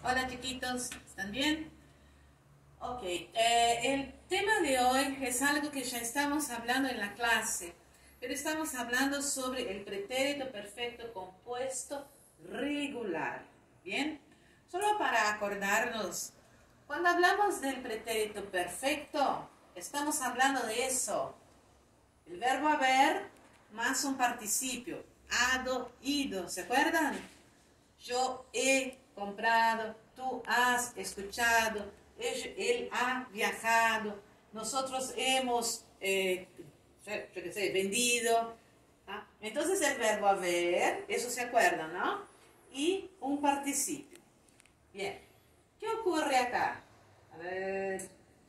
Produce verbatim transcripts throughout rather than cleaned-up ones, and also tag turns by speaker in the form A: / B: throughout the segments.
A: Hola chiquitos, ¿están bien? Ok, eh, el tema de hoy es algo que ya estamos hablando en la clase, pero estamos hablando sobre el pretérito perfecto compuesto regular. ¿Bien? Solo para acordarnos, cuando hablamos del pretérito perfecto, estamos hablando de eso. El verbo haber más un participio, hado, ido, ¿se acuerdan? Yo he comprado, tú has escuchado, él, él ha viajado, nosotros hemos, eh, yo qué sé, vendido. ¿Ah? Entonces el verbo haber, eso se acuerdan, ¿no? Y un participio. Bien, ¿qué ocurre acá? A ver,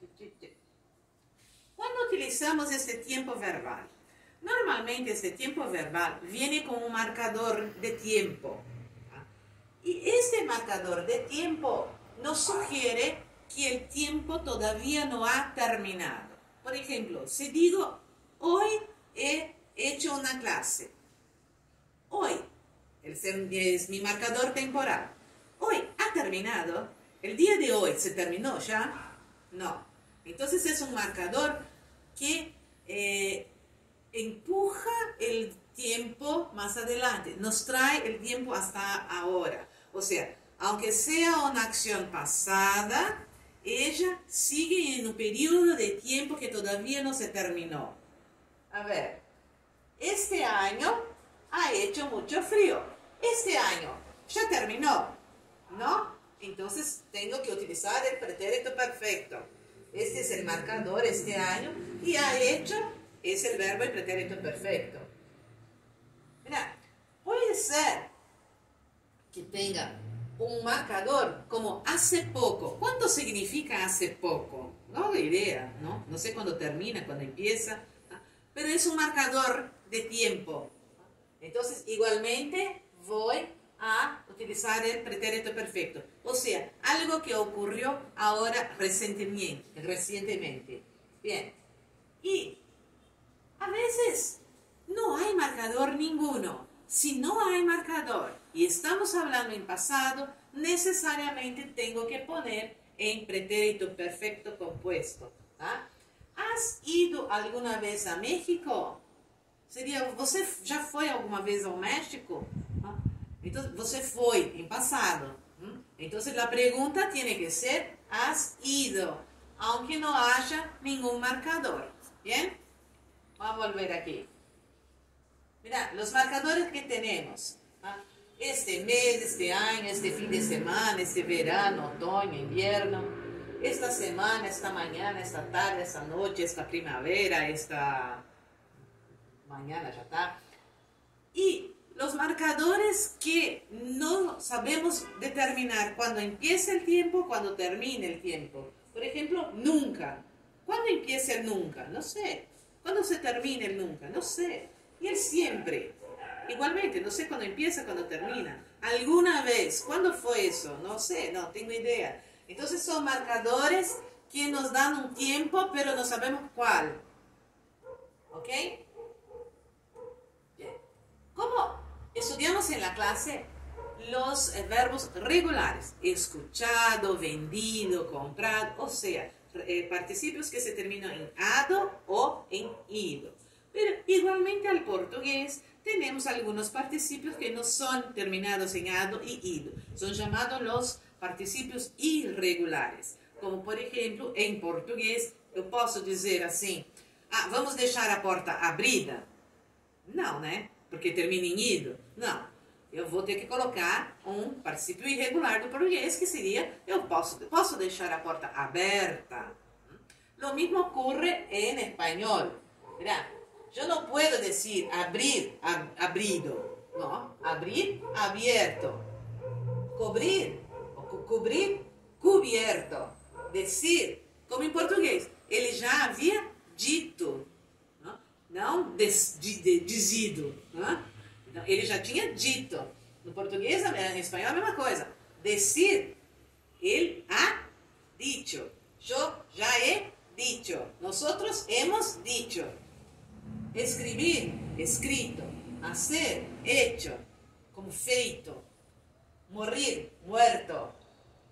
A: cuando utilizamos este tiempo verbal, normalmente este tiempo verbal viene con un marcador de tiempo. Y este marcador de tiempo nos sugiere que el tiempo todavía no ha terminado. Por ejemplo, si digo, hoy he hecho una clase. Hoy es mi marcador temporal. Hoy ha terminado. ¿El día de hoy se terminó ya? No. Entonces es un marcador que eh, empuja el tiempo más adelante. Nos trae el tiempo hasta ahora. O sea, aunque sea una acción pasada, ella sigue en un periodo de tiempo que todavía no se terminó. A ver, este año ha hecho mucho frío. Este año ya terminó, ¿no? Entonces tengo que utilizar el pretérito perfecto. Este es el marcador este año y ha hecho es el verbo y pretérito perfecto. Mira, puede ser que tenga un marcador como hace poco. ¿Cuánto significa hace poco? No hay idea, ¿no? No sé cuándo termina, cuándo empieza, ¿no? Pero es un marcador de tiempo. Entonces, igualmente voy a utilizar el pretérito perfecto. O sea, algo que ocurrió ahora recientemente. recientemente. Bien. Y a veces no hay marcador ninguno. Si no hay marcador y estamos hablando en pasado, necesariamente tengo que poner en pretérito perfecto compuesto. ¿Ah? ¿Has ido alguna vez a México? Seria, você já foi alguma vez ao México? ¿Ah? Entonces, você foi en pasado. ¿Mm? Entonces, la pregunta tiene que ser, ¿has ido? Aunque no haya ningún marcador. ¿Bien? Vamos a volver aquí. Mira, los marcadores que tenemos. ¿Ah? Este mes, este año, este fin de semana, este verano, otoño, invierno. Esta semana, esta mañana, esta tarde, esta noche, esta primavera, esta mañana ya está. Y los marcadores que no sabemos determinar cuándo empieza el tiempo, cuándo termina el tiempo. Por ejemplo, nunca. ¿Cuándo empieza el nunca? No sé. ¿Cuándo se termina el nunca? No sé. Y el siempre. Igualmente, no sé cuándo empieza, cuándo termina. ¿Alguna vez? ¿Cuándo fue eso? No sé, no tengo idea. Entonces son marcadores que nos dan un tiempo, pero no sabemos cuál. ¿Ok? Bien. ¿Cómo estudiamos en la clase los eh, verbos regulares? Escuchado, vendido, comprado, o sea, eh, participios que se terminan en ado o en ido. Pero igualmente al portugués tenemos algunos participios que no son terminados en ado y ido. Son llamados los participios irregulares. Como por ejemplo, en português, eu posso dizer assim, ah, vamos deixar a porta abrida? Não, né? Porque termina em ido. Não. Eu vou ter que colocar um participio irregular do português, que seria, eu posso, posso deixar a porta aberta. Lo mismo ocurre en español. Mirá, yo no puedo decir abrir, ab, abrido. No, abrir, abierto. Cobrir, o cu cubrir, cubierto. Decir, como em português, ele já havia dito, não, não des, de, de, dizido. Não? Ele já tinha dito. No português, em espanhol, a mesma coisa. Decir, ele ha dicho. Yo ya he dicho. Nosotros hemos dicho. Escribir, escrito. Hacer, hecho. Como feito. Morir, muerto.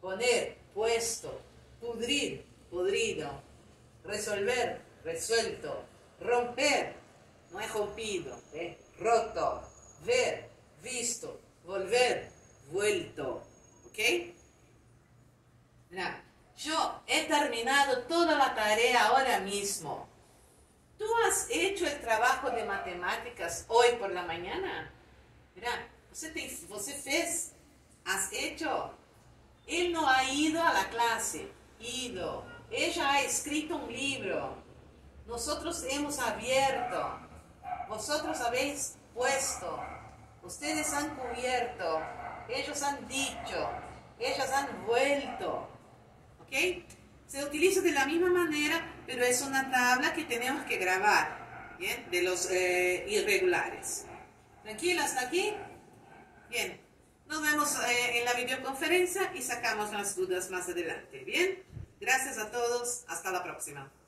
A: poner, puesto, pudrir, pudrido, resolver, resuelto, romper, no es rompido, ¿eh? Roto, ver, visto, volver, vuelto, ¿ok? Mira, yo he terminado toda la tarea ahora mismo. ¿Tú has hecho el trabajo de matemáticas hoy por la mañana? Mira, você, tem, você fez, has hecho. Él no ha ido a la clase, ido. Ella ha escrito un libro. Nosotros hemos abierto. Vosotros habéis puesto. Ustedes han cubierto. Ellos han dicho. Ellas han vuelto. ¿Ok? Se utiliza de la misma manera, pero es una tabla que tenemos que grabar. ¿Bien? De los eh, irregulares. ¿Tranquilo hasta aquí? Bien. Nos vemos eh, en la videoconferencia y sacamos las dudas más adelante. Bien. Gracias a todos. Hasta la próxima.